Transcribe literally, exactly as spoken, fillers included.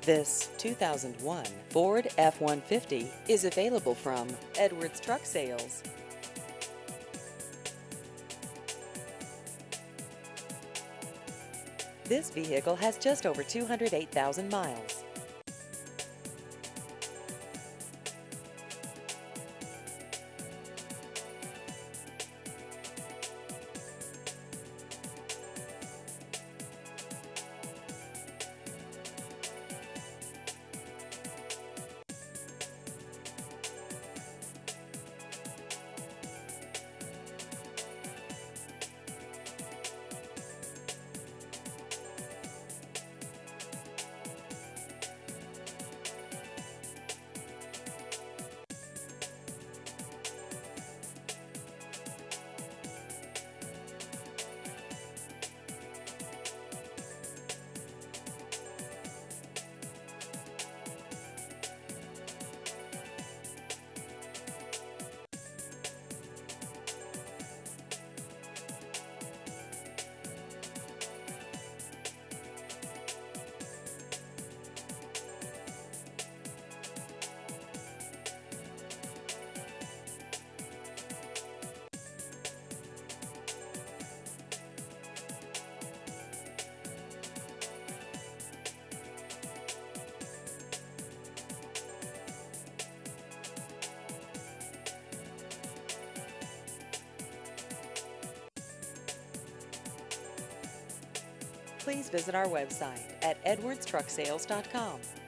This two thousand one Ford F one fifty is available from Edwards Truck Sales. This vehicle has just over two hundred eight thousand miles. Please visit our website at edwards truck sales dot com.